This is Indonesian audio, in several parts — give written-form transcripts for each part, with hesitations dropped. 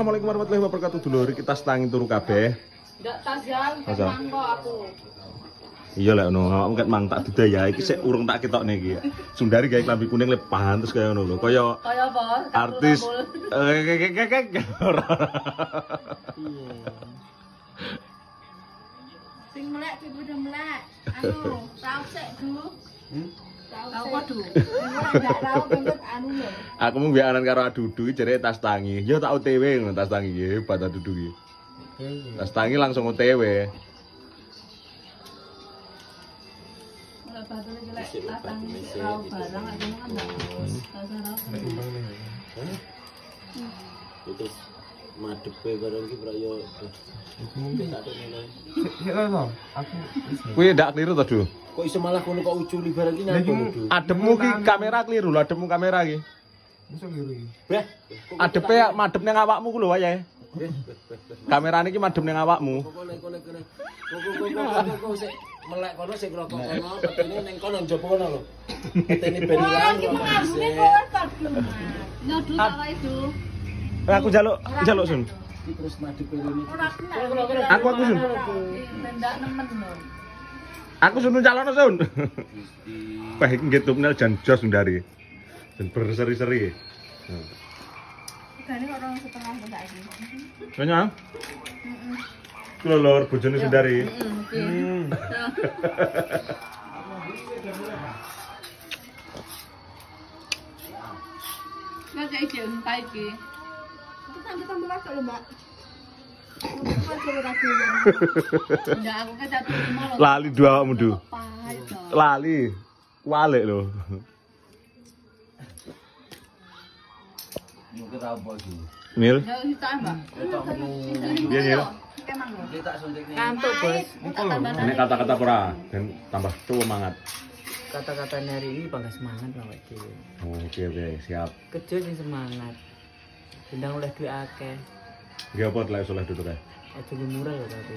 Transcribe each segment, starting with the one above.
Assalamualaikum warahmatullahi wabarakatuh. Dulur kita setangi turu kabeh. Ndak tasjal mangko aku. Iya lek ngono, awakmu ket mang tak duda ya. Iki sik urung tak ketokne iki. Sundari gawe klambi kuning le pantes kaya ngono lho. Kaya apa? Artis. Sing melek kudu udah melek. Anu, rauk sik, Du. Rauk apa, Du? Enggak rauk kentut anu lho. Aku mung biaran karo Adudu iki jare tas tangi. Ya tak OTW ngono tas tangi iki, hebat Adudu iki. Tas tangi langsung OTW. Batu lagi lek latang rauk barang aja kan bagus. Rasa rauk. Terus madepe barang iki prayo. Kuwi ndak kliru to, Du? Kok iso malah kono kok uculi barang iki napa lho, Ademmu ki kamera kliru lho, ademmu kamera iki. Iso kliru iki. Adepe madhep ning awakmu ku lho wayahe. Kamerane iki madhep ning awakmu. Kok sik melek kono sik rokok kono, petene ning kono njaba kono lho. Petene ben ilang. Nyodu tak wae, Du. Aku jaluk Sun. Terus madepe ngene. Aku Sun. Ndak nemen lho. Aku Sun calon Sun. Wah iki nggih thumbnail jan jos ndari. Dan berseri-seri. Gane kok 2,5 kok saiki. Kayaknya? Lolor bojone Sundari. Mas iki entah iki. Itu sampe tambah masuk lho, Mbak. Enggak, aku kan 1,5 lho. Lali dua awakmu, Du. Pahit to. Lali. Kualik lho. Mungkin apa iki? Mil. Ya wis tak, Mbak. Iya, Nil. Kemang lho. Tak suntikne. Kantuk, Bos. Ini kata-kata pura dan tambah tuh semangat. Kata-kata hari ini bangga semangat lah Pak Dewi. Oke, siap. Kerja sing semangat. Bintang oleh duit akeh. Dia apa lah soleh duduk ya? Aja murah ya tapi.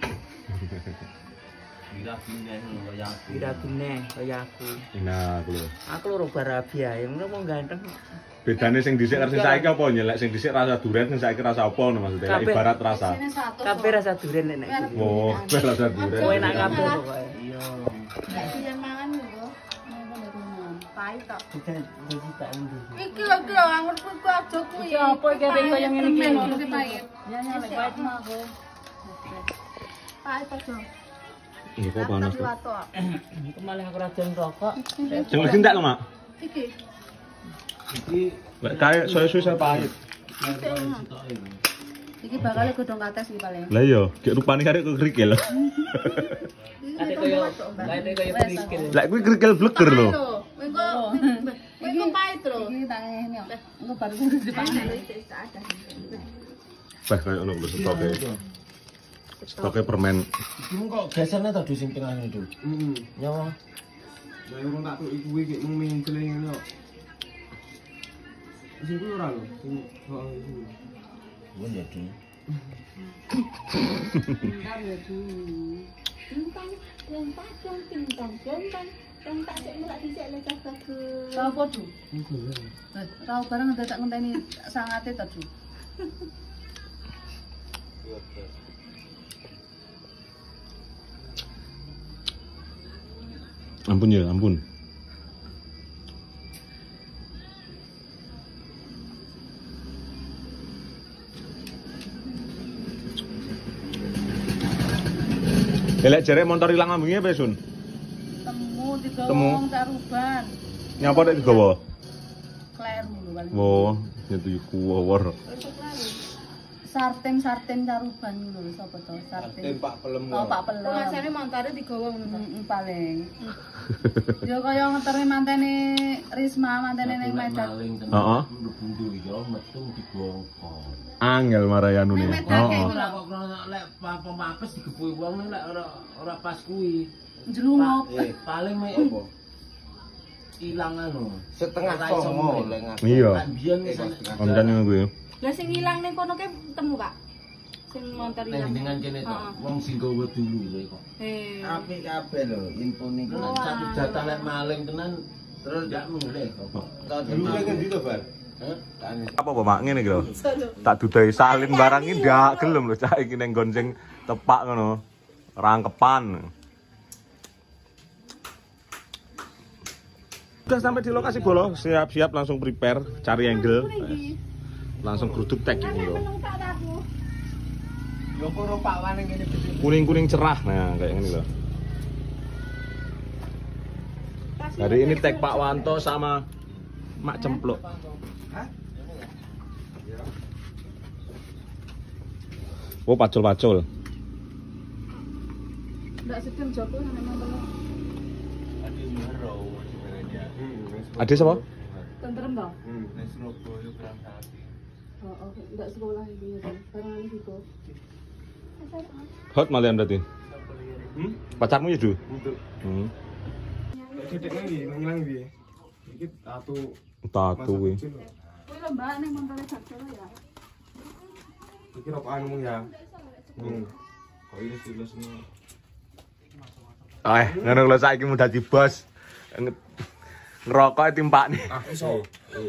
Kira gini kaya aku. Nah, aku lho. Aku lho barabi ae, ngono mau ganteng. Bedane sing dhisik karo sing saiki apa nyelek sing dhisik rasa duren sing saiki rasa apa ngono maksudnya ibarat rasa. Kabeh rasa duren nek iki. Oh, rasa duren. Kowe enak kabeh pokoke. Iya. Nek piye mangan lho. Pahit tok. Bukan jadi tak undur. Iki lho ki anggere kuwi aja kuwi. Iki apa iki arek kaya ngene iki lho. Iki pahit. Ya nyalek pahit mah aku. Pahit aja. Iya kok panas tuh. Iku malah aku raden rokok. Sing wis entek lho, Mak. Iki. Iki Lek kae soyo-soyo pahit. Iki bakal godhong kates iki paling. Lah iya, gek rupane karek kok krikil. Adek kaya berikil. Lek kuwi krikil bleger lho. Iki pahit lho. Iki tak ngene kok. Engko baru dipangan. Wah, kayak ono lho stoke. Stoke permen. iki kok geserne to sing tengah itu. Nyawa. Lah yo tak tuk kuwi iki mung mencel ngene kok. Sing kuwi ora lho, sing soal iki. Wong ya di. Bentar ya, Du. Tintang, tintang, tintang, tintang. Tentang sik mulak dhisik lek bagus. Apa, Du? Rau barang dadak ngenteni sangate to, Du. Ampun ya, ampun. Lek jare motor ilang ambunge apa, Sun? Temu digawa Temu. wong Caruban. Nyapa nek digawa? Kleru lho paling. Oh, itu kuwor. Sarten Caruban lho sapa to? Sarten Pak Pelem. Oh, Pak Pelem. Rasane montore digawa ngono paling. Ya kaya ngeteri mantene Risma, mantene ning Medan. Heeh. Bundu iki yo metu digongkon. Angel marayanune. Ning Medan kae Heeh. Ora kok lek papes digepuki wong nek ora pas kuwi. Njlungup. Paling mek apa? Ilang anu. Setengah songo lek ngaku. Iya. Lek biyen wis Koncan ngono kuwi. Lah sing ilang ning kono ke temu, Kak? Sing montor ilang. dengan kene tok wong sing gawe dulu lho kok. Apik kabeh lho info niku. Satu jatah lek maling tenan terus ndak mulih kok. Dulu ngendi to, Bar? Apa Mak ngene iki lho. Tak dudahi salin barang iki ndak gelem lho cak iki ning nggon sing tepak ngono. Rangkepan. Udah sampai di lokasi Bolo, siap-siap langsung prepare, cari angle. Langsung geruduk tag ini lho. Kuning-kuning cerah, nah kayak gini loh. Hari ini tag Pak Wanto sama Mak Cempluk. Oh, pacul-pacul. Nggak sedang Joko memang bener. Ada siapa? Tentrem toh? Oh, nggak sekolah iki ya. Barang iki kok. Hot malian berarti. Pacarmu ya, Du? Untuk. Dedek lagi, ngilang piye? Iki tato. Tato kuwi. Kuwi lho Mbak ning montore Jaksel ya. Iki rokokan mung ya. Kok ilus-ilus ini. Ngono lho saiki mau dadi bos. Ngerokok timpakne. Iso.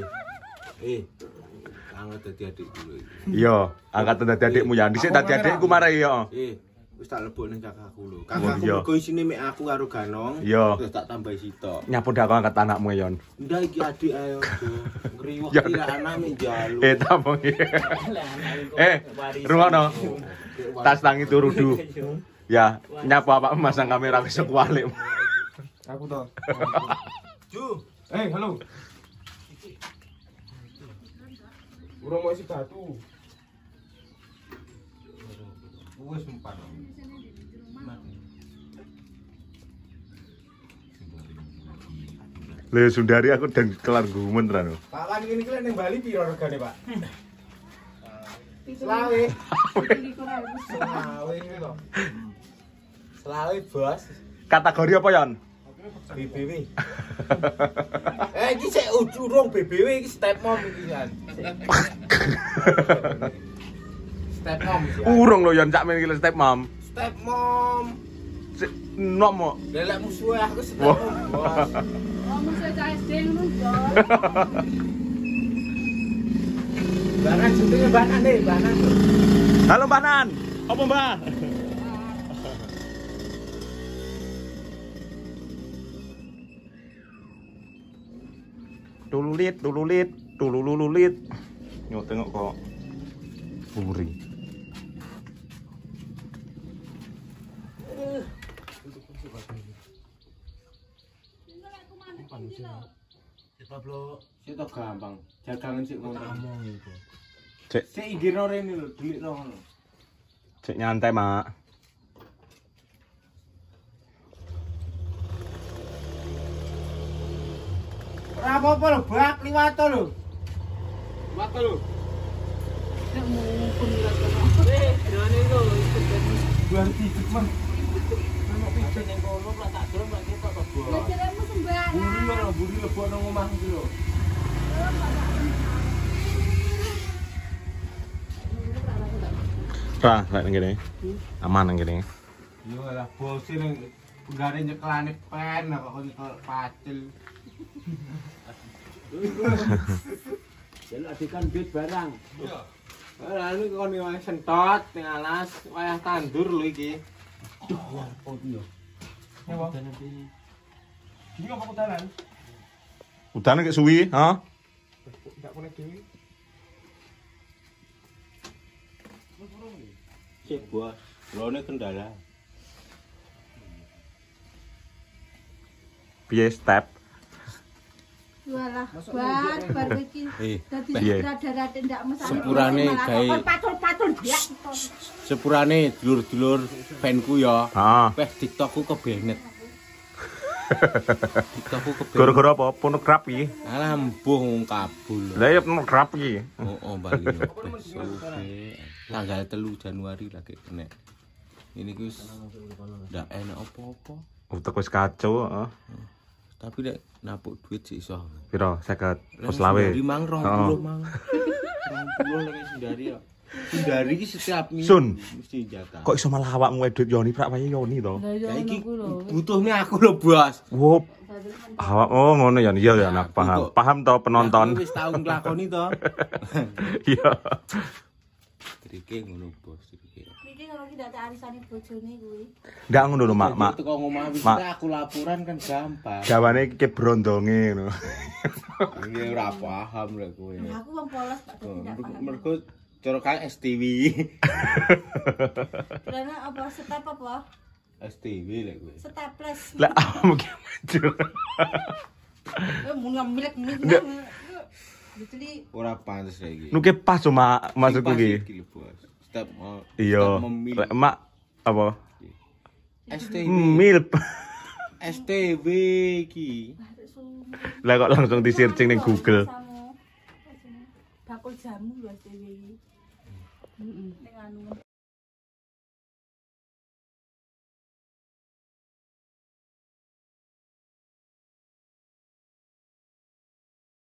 Angkat dadi adik dulu iki. Iya, angkatan dadi adikmu ya. Dhisik dadi adikku marai ya. Wis tak lebok ning kakakku lho. Kakakku mergo isine mek aku karo Ganong. Iya. Terus tak tambahi sitok. Nyapu dak angkat anakmu ya, Yon. Ndak iki adik ayo. Ngriwek iki anak mek njaluk. Tamong. Rungono. Tas tangi turu Du. Ya, nyapu apa masang kamera wis kualik. Aku to. Ju. Halo. Urung mau isi batu. Wis empat. Le Sundari aku dan kelar gumen tenan. Pak Wan ini kira ning Bali piro regane, Pak? Selawe. Selawe iki lho. Selawe, Bos. Kategori apa, Yon? BBW. Iki sik urung BBW iki step mom iki kan. Step mom iki. Urung lho Yon cak men iki step mom. Step mom. Sik nom mo. Lelek musuhe aku step mom, Bos. Oh, musuh CSD ngono, Bos. Banan jenenge Banan deh, Banan. Halo Mbak Nan. Apa Mbak? Tululit. Yo tengok kok. Buri. Pablo, sik to gampang. Jagangan sik ngono. Cek Sik inggirno rene lho, delikno ngono. cek nyantai, Mak. Ora apa-apa lho, Bak, liwat to lho. Liwat to lho. Nek mungkin ora kono. Drone lho, ikut ben. Buar titik mah. Ono pijet ning kono, lak tak drone lak ketok to, Bos. Jaremu sembarang. Buri lebokno omahku iki lho. Ra, kayak ngene. Aman nang kene. Yo lah bos ning penggare nyeklane pen kok nyekel pacil. Jaluk adikan duit barang. Iya. Lah niku kon wayah sentot ning alas, wayah tandur lho iki. Duh, apa iki yo? Ya, Bang. Ini apa kudalan? Udane kayak suwi, ha? Enggak konek dewi. Sik, Bos. Drone kendala. Piye step? Walah, bar iki. Dadi piye? rada-rada ndak mesane. Sepurane gawe patul-patul dia. sepurane dulur-dulur fanku ya. Ha. Weh TikTokku kebenet. TikTokku kebenet. Gara-gara apa? Pornografi. Alah mbuh wong kabul. Lah ya pornografi. Oh, bali yo. Tanggal 3 Januari lagi kena. Ini wis ndak enak apa-apa. Utek wis kacau, heeh. Tapi nek napuk duit sih iso. Piro? 50. Pos lawe. Di mang 20 mang. 20 lagi sendiri ya. Dari iki setiap minggu Sun. mesti jatah. Kok iso malah awakmu edit Yoni prak wae Yoni to? Lah yo Ya iki ngono lho. butuhne aku lho, Bos. Wo. Awak oh ngono ya iya ya nak paham. Paham to penonton. Aku wis tau nglakoni to. Iya. Trike ngono, Bos. Trike. Iki kalau tidak ada arisane bojone kuwi. Ndak ngono lho mak. Teko ngomah wis Mak. aku laporan kan gampang. Gawane iki brondonge ngono. Ini ora paham lek kowe. Aku wong polos Pak tidak paham. Mergo cara kae STW. Karena apa step apa? STW lek kowe. Staples. Lah mungkin maju. Mun ngambilek mun. Jadi Ora pantes lek iki. Nuke pas cuma maksudku iki. Iki lho, Bos. Step Iya. memilih. Lek mak apa? STW. Milp. STW iki. Lah kok langsung di searching ning Google. Bakul jamu lho STW iki. Heeh. Ning anu